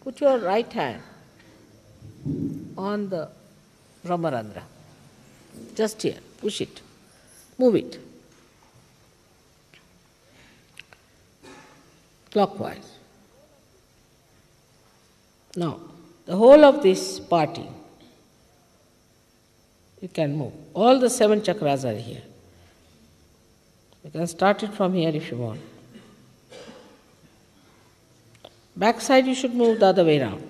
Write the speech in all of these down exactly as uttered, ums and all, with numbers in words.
put your right hand on the Brahmarandra. Just here, push it, move it. Clockwise. Now, the whole of this party, you can move. All the seven chakras are here. You can start it from here if you want. Back side you should move the other way round.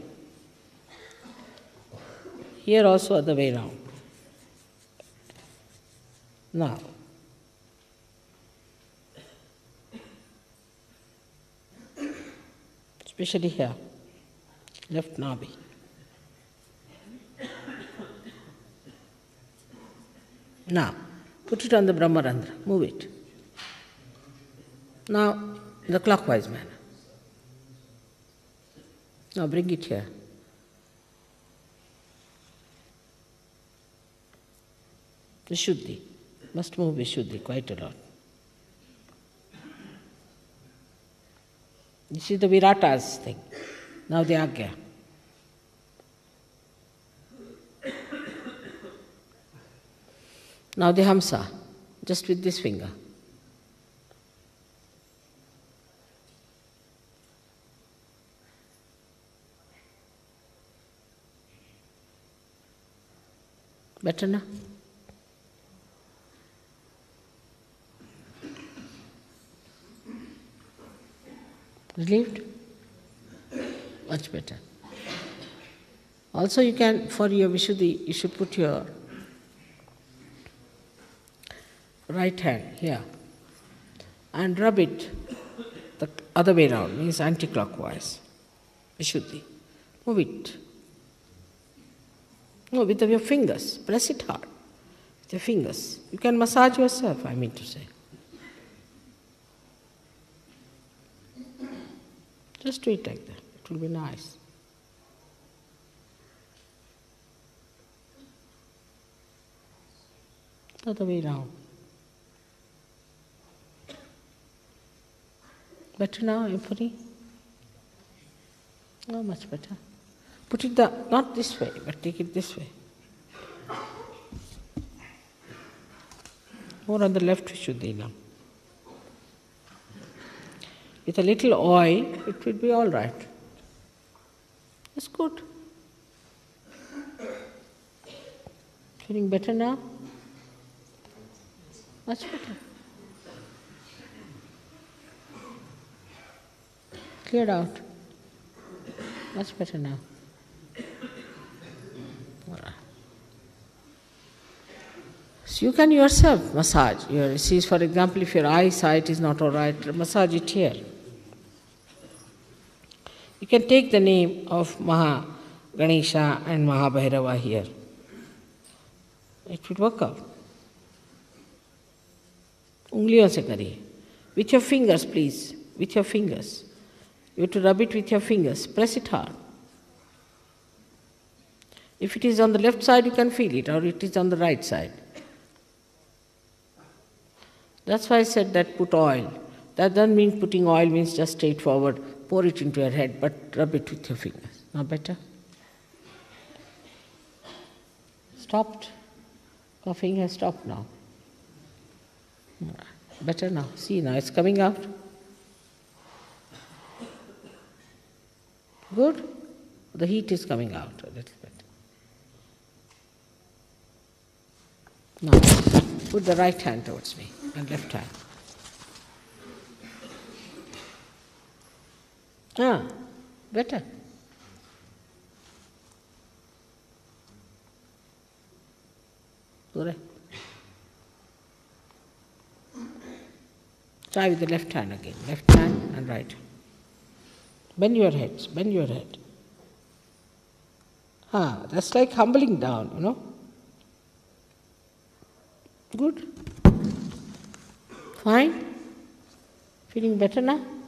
Here also other way round. Now, especially here, left nabi. Now, put it on the Brahmarandra, move it. Now, in the clockwise manner. Now bring it here. Vishuddhi. Must move Vishuddhi quite a lot. This is the Viratas thing. Now the Agya. Now the Hamsa, just with this finger. Better now? Relieved? Much better. Also you can, for your Vishuddhi, you should put your right hand here and rub it the other way around, means anti-clockwise. Vishuddhi. Move it. No, with your fingers. Press it hard. With your fingers. You can massage yourself, I mean to say. Just do it like that. It will be nice. Other way round. Better now, Yupuri? Oh, much better. Put it the, not this way, but take it this way. More on the left Vishuddhi now. With a little oil, it will be all right. It's good. Feeling better now? Much better. Cleared out. Much better now. So you can yourself massage. Your, see, for example, if your eyesight is not all right, massage it here. You can take the name of Maha Ganesha and Maha Bhairava here. It will work out. Ungliyon se kariye. With your fingers, please. With your fingers. You have to rub it with your fingers. Press it hard. If it is on the left side, you can feel it, or it is on the right side. That's why I said that put oil. That doesn't mean putting oil means just straightforward, pour it into your head, but rub it with your fingers. Now better? Stopped. Coughing has stopped now. Better now. See, now it's coming out. Good? The heat is coming out a little bit. Now, put the right hand towards me and left hand. Ah, better. Correct. Try with the left hand again. Left hand and right. Bend your heads, bend your head. Ah, that's like humbling down, you know. Good. Fine. Feeling better now?